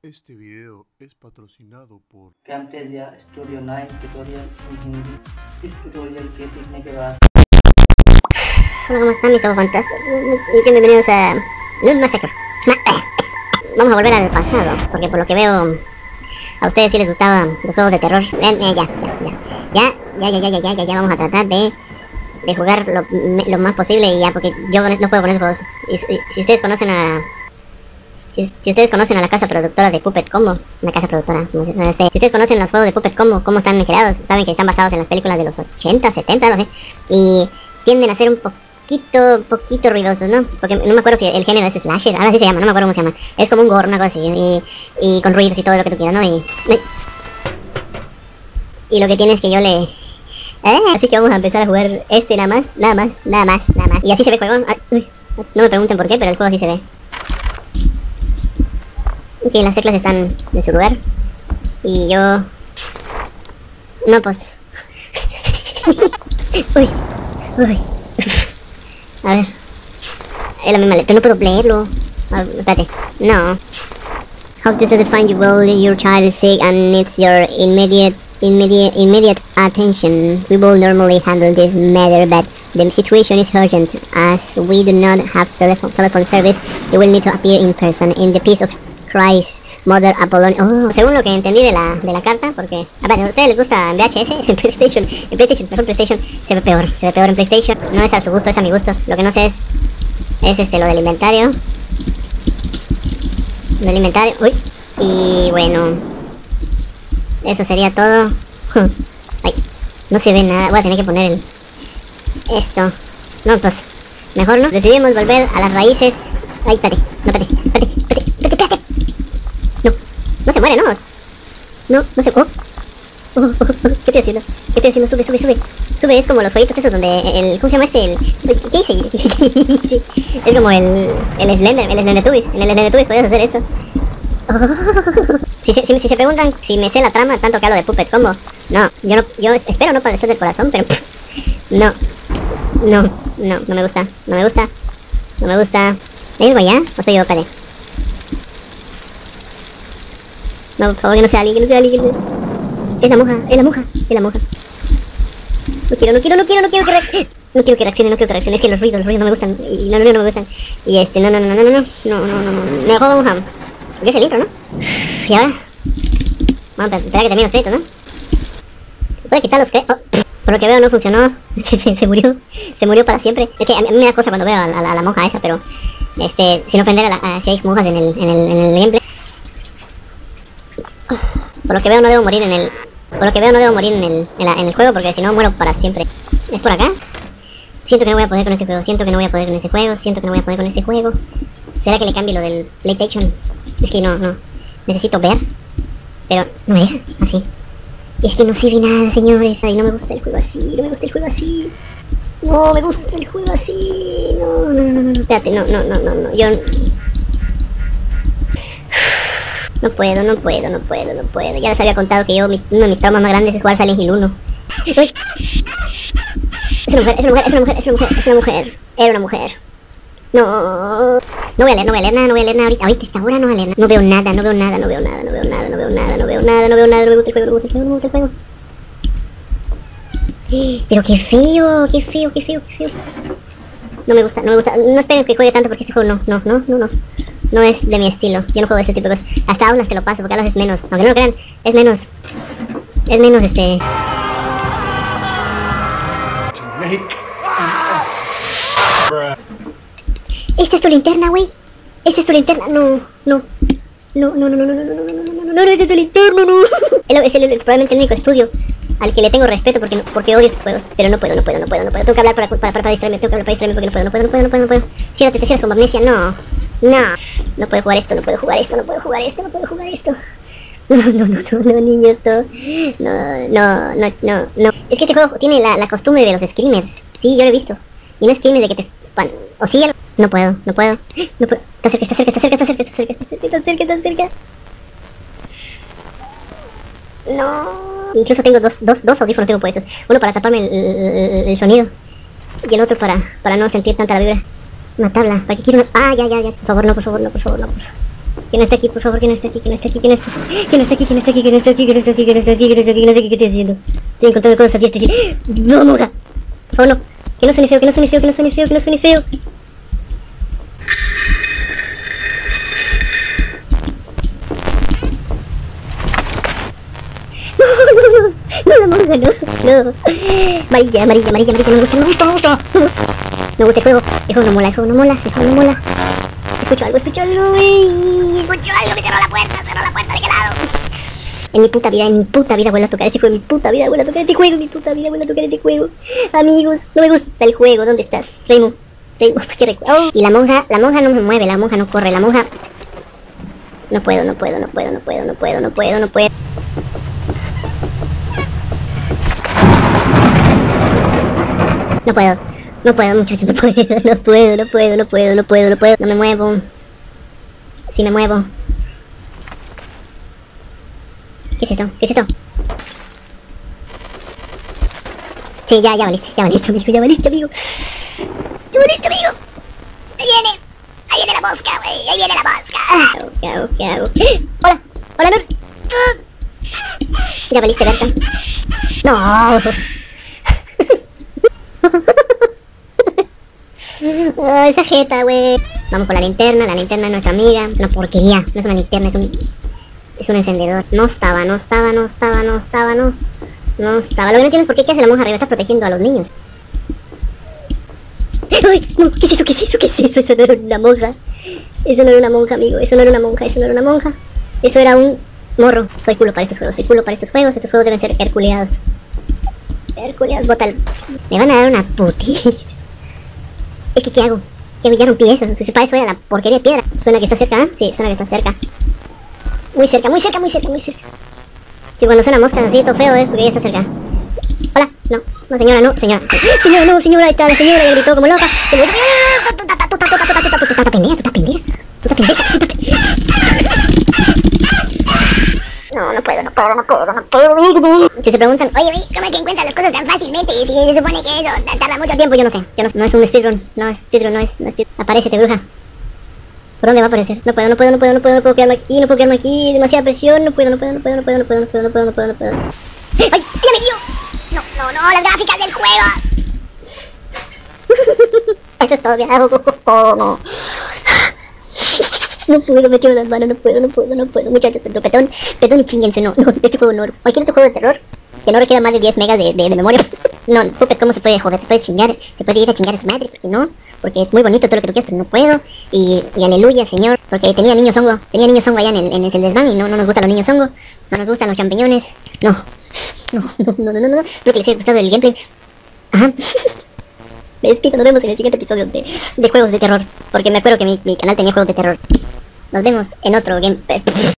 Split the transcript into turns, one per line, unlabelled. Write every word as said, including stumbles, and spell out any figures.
Este video es patrocinado por
Camtasia Studio nueve tutorial en Hindi. इस tutorial के सीखने के बाद
Hola, ¿cómo están mis todos fantásticos? Bienvenidos a Loot Massacre. Vamos a volver al pasado, porque por lo que veo a ustedes sí les gustaban los juegos de terror. Ven, eh, ya, ya, ya, ya, ya, ya, ya, ya, ya, ya, vamos a tratar de, de jugar lo, lo más posible y ya, porque yo no puedo con esos juegos. Y, y, si ustedes conocen a... Si, si ustedes conocen a la casa productora de Puppet Combo, una casa productora, este, si ustedes conocen los juegos de Puppet Combo, cómo están creados, saben que están basados en las películas de los ochenta, setenta, no sé, y tienden a ser un poquito, poquito ruidosos, ¿no? Porque no me acuerdo si el género es slasher, ahora sí se llama, no me acuerdo cómo se llama, es como un gore, una cosa así, y, y con ruidos y todo lo que tú quieras, ¿no? Y, y lo que tiene es que yo le... Eh, así que vamos a empezar a jugar este nada más, nada más, nada más, nada más, y así se ve el juego. Ay, uy, no me pregunten por qué, pero el juego así se ve. Ok, las teclas están en su lugar. Y yo... No, pues... Uy, uy. A ver. Es la misma letra, no puedo leerlo. A ver, espérate. No. How does it define you well your child is sick and needs your immediate, immediate, immediate attention? We will normally handle this matter, but the situation is urgent. As we do not have telephone, telephone service, you will need to appear in person in the piece of Christ, Mother Apollonia. Oh, según lo que entendí de la, de la carta, porque... A ver, ¿a ustedes les gusta en V H S? En PlayStation, en PlayStation, mejor PlayStation, se ve peor, se ve peor en PlayStation. No es a su gusto, es a mi gusto. Lo que no sé es... Es este, lo del inventario. Lo del inventario, uy. Y bueno... Eso sería todo. Ay, no se ve nada, voy a tener que poner el... Esto. No, pues... Mejor no. Decidimos volver a las raíces. Ay, espérate, no, espérate, espérate, espérate, espérate, espérate. No, no se muere, no. No, no se... Oh. Oh, oh, oh. ¿Qué estoy haciendo? ¿Qué estoy haciendo? Sube, sube, sube. Sube, es como los jueguitos esos donde el... ¿Cómo se llama este? El... ¿Qué hice? ¿Qué hice? Es como el... El Slender, el Slendertubbies. En el Slendertubbies podías hacer esto. Oh. Si, se, si, si se preguntan si me sé la trama, tanto que hablo de Puppet Combo. No, yo no... Yo espero no padecer del corazón, pero... No. No, no, no me gusta. No me gusta. No me gusta. ¿Es allá? ¿O soy yo, pare? No, por favor, que no sea alguien, que no sea alguien. Es la monja, es la monja, es la monja. No quiero, no quiero, no quiero, no quiero que reaccione. No quiero que reaccione, no quiero que reaccione. Es que los ruidos, los ruidos no me gustan. Y no, no, no, no me gustan. Y este, no, no, no, no, no, no, no, no, no, no. Me juego monja. Porque es el intro, ¿no? Y ahora... Vamos a esperar que termine los créditos, ¿no? Puede quitar los créditos. Oh. Por lo que veo no funcionó. Se, se, se murió. Se murió para siempre. Es que a mí, a mí me da cosa cuando veo a, a, a la monja esa, pero... Este, sin ofender a, la, a si hay monjas en el, en el, en el gameplay. Por lo que veo no debo morir en el... Por lo que veo no debo morir en el, en, la, en el juego, porque si no muero para siempre. ¿Es por acá? Siento que no voy a poder con este juego, siento que no voy a poder con este juego, siento que no voy a poder con este juego. ¿Será que le cambie lo del PlayStation? Es que no, no. Necesito ver. Pero no me deja, así. Es que no se ve nada, señores. Ay, no me gusta el juego así, no me gusta el juego así. No, me gusta el juego así. No, no, no, no, no. Espérate, no, no, no, no, no. Yo... No puedo, no puedo, no puedo, no puedo. Ya les había contado que yo, mi, uno de mis traumas más grandes es jugar Silent Hill uno. ¡Uy! Es una mujer, es una mujer, es una mujer, es una mujer, es una mujer. Era una mujer. No. No voy a leer, no voy a leer nada, no voy a leer nada ahorita. Ahorita esta hora no voy a leer nada. No veo nada, no veo nada, no veo nada, no veo nada, no veo nada, no veo nada, no veo nada, no me gusta el juego, no me gusta el juego, no me gusta el juego. Pero qué feo, qué feo, qué feo, qué feo. No me gusta, no me gusta. No esperen que juegue tanto porque este juego no, no, no, no, no. No es de mi estilo. Yo no juego ese tipo de cosas. Hasta Aulas te lo paso porque Aulas es menos. Aunque no lo crean, es menos. Es menos este. Esta es tu linterna, güey. Esta es tu linterna. No, no. No, no, no, no, no, no, no, no, no, no, no, no, no, es tu linterna, no. Es el, probablemente el único estudio al que le tengo respeto porque, no, porque odio sus juegos. Pero no puedo, no puedo, no puedo, no puedo. Tengo que hablar para, para, para, para distraerme, tengo que hablar para distraerme porque no puedo, no puedo, no puedo, no puedo, no puedo. Ciérrate, te cierras con amnesia, no. No. No puedo jugar esto, no puedo jugar esto, no puedo jugar esto, no puedo jugar esto. No, no, no, no, no, niño, esto. No, no, no, no, no. Es que este juego tiene la, la costumbre de los screamers. Sí, yo lo he visto. Y no screamers de que te espan... O sí, ya lo... No puedo, no puedo. No puedo. Está cerca, está cerca, está cerca, está cerca, está cerca, está cerca, está cerca, está cerca. No. Incluso tengo dos, dos, dos audífonos tengo puestos. Uno para taparme el, el, el sonido. Y el otro para, para no sentir tanta la vibra. Una tabla. ¿Para qué quiero una...? Ah, ya, ya, ya. Por favor, no, por favor, no, por favor, no, por favor. Que no esté aquí, por favor, que no esté aquí, que no esté aquí, que no esté aquí, que no esté aquí, que no esté aquí, que no esté aquí, que no esté aquí, que no esté aquí, que no esté aquí, que no sé qué estoy haciendo. Estoy encontrando cosas a diestra y siniestra. No, monja. Por favor, no. Que no suene feo, que no suene feo, que no suene feo, que no suene feo. No, la monja, no, no. Amarilla, amarilla, amarilla, amarilla, no me gusta, no me gusta, no me gusta. No me gusta el juego, el juego no mola, el juego no mola, el juego no mola. Escucho algo, escucho algo, wey. Escucho algo, me cerró la puerta, cerró la puerta, ¿de qué lado? En mi puta vida, en mi puta vida vuelvo a tocar este juego, en mi puta vida vuelvo a tocar este juego, en mi puta vida vuelvo a tocar este juego. Amigos, no me gusta el juego, ¿dónde estás? Raymond, Raymond, ¿qué recuerdo? Y la monja, la monja no me mueve, la monja no corre, la monja... No puedo, no puedo, no puedo, no puedo, no puedo, no puedo, no puedo. No puedo, no puedo, muchachos, no puedo, no puedo, no puedo, no puedo, no puedo, no puedo, no me muevo. Sí me muevo. ¿Qué es esto? ¿Qué es esto? Sí, ya, ya valiste, ya valiste, amigo, ya valiste, amigo. Ya valiste, amigo. Ahí viene, ahí viene la mosca, güey, ahí viene la mosca. ¿Qué hago? ¿Qué hago? ¿Qué hago? Hola, hola, Nur. Ya valiste, Berta. No. Oh, esa jeta, güey. Vamos por la linterna, la linterna es nuestra amiga. Es una porquería, no es una linterna, es un... Es un encendedor. No estaba, no estaba, no estaba, no estaba, no. No estaba. Lo que no entiendo es por qué, ¿qué hace la monja arriba? Está protegiendo a los niños. ¡Ay! No, ¿qué es eso? ¿Qué es eso? ¿Qué es eso? Eso no era una monja. Eso no era una monja, amigo. Eso no era una monja, eso no era una monja. Eso era un morro. Soy culo para estos juegos, soy culo para estos juegos. Estos juegos deben ser herculeados. Herculeados, bota el... Me van a dar una putiza. Es que, ¿qué hago? ¿Qué hago? Ya rompí eso. Entonces, para eso era la porquería de piedra. Suena que está cerca, ¿eh? Sí, suena que está cerca. Muy cerca, muy cerca, muy cerca, muy cerca. Sí, cuando suena mosca así, todo feo, ¿eh? Porque ya está cerca. Hola, no, no, señora, no, señora. Señora, no, señora, ahí está la señora, ya gritó como loca. Tú estás pendeja, tú estás pendeja. Tú estás pendeja, tú estás pendeja. No, no puedo, no puedo, no puedo, no puedo. Si se preguntan, oye, ¿cómo es que encuentras las cosas tan fácilmente? Y si se supone que eso tarda mucho tiempo, yo no sé. Yo no, no es un speedrun, no es speedrun, no es, no es speedrun. Aparécete, bruja. ¿Por dónde va a aparecer? No puedo, no puedo, no puedo, no puedo, no puedo quedarme aquí, no puedo quedarme aquí, demasiada presión, no puedo, no puedo, no puedo, no puedo, no puedo, no puedo, no puedo, no puedo, no puedo. ¡Ay! ¡Ya me dio! No, no, no, las gráficas del juego. Eso es todo, viejo. No. No puedo, me tiro las manos, no puedo, no puedo, no puedo, muchachos, perdón, perdón y chinguense, no, no, este juego no, cualquier otro juego de terror que no requiera más de diez megas de, de, de memoria. No, Puppet, ¿cómo se puede joder? Se puede chingar, se puede ir a chingar a su madre, porque no, porque es muy bonito todo lo que tú quieras, pero no puedo, y, y aleluya, señor, porque tenía niños hongo, tenía niños hongo allá en el, en el desván, y no, no nos gustan los niños hongo, no nos gustan los champiñones, no, no, no, no, no, no, no, espero que les haya gustado el gameplay. Ajá. Me despido, nos vemos en el siguiente episodio de, de juegos de terror, porque me acuerdo que mi, mi canal tenía juegos de terror. Nos vemos en otro gameplay.